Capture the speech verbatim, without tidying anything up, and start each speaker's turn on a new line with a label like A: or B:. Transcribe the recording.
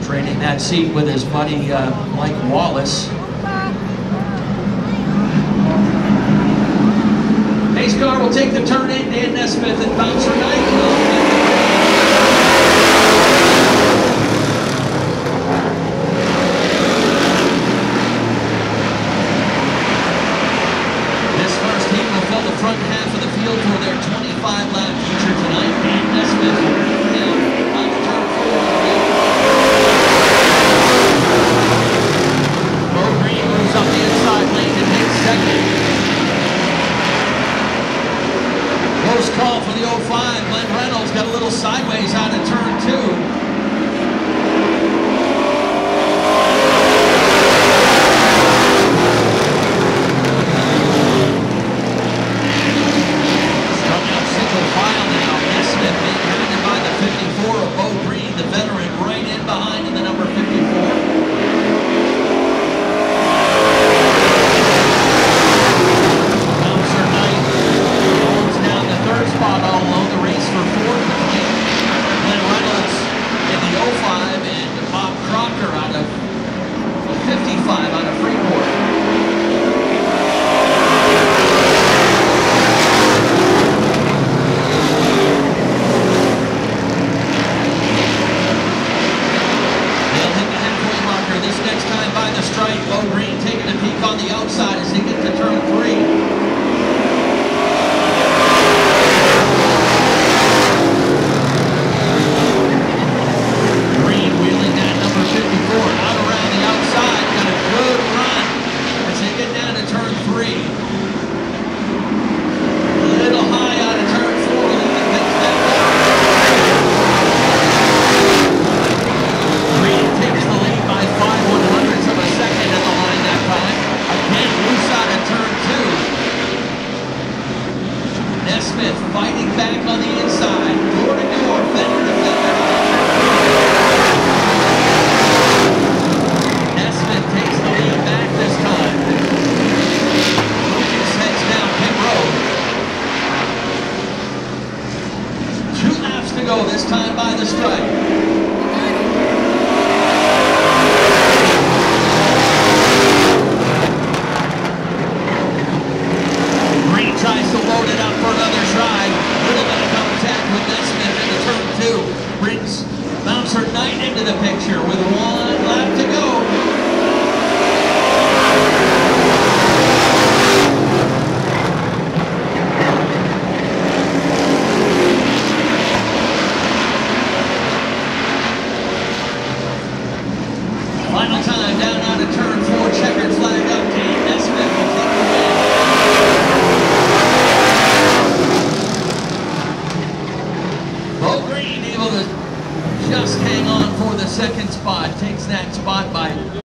A: trading that seat with his buddy uh, Mike Wallace. Pace car will take the turn in. Dan Nesmith and Bouncer Knight. The front half of the field for their twenty-five lap feature tonight. Dan Nesmith down on the turn four. Bo Green moves up the inside lane and takes second. Close call for the oh five. Glenn Reynolds got a little sideways out of turn two. Bo Green taking a peek on the outside as they get to turn three. Green wheeling that number fifty-four out around the outside. Got a good run as they get down to turn three. A little high out of turn four. Green takes the lead by five one hundredths of a second at the line that time. Again, loose out of turn two. Nesmith fighting back on the inside. Door to door, fender to fender. Nesmith takes the lead back this time. Lucas heads down pit road. Two laps to go, this time by the stripe. Tries to load it up for another try. Little bit of contact with Nesmith into turn two. Brings Bouncer Knight into the picture with one lap to go. Final time down out of turn four. Checkered flag up. Dan Nesmith will take the win. Bo Green able to just hang on for the second spot, takes that spot by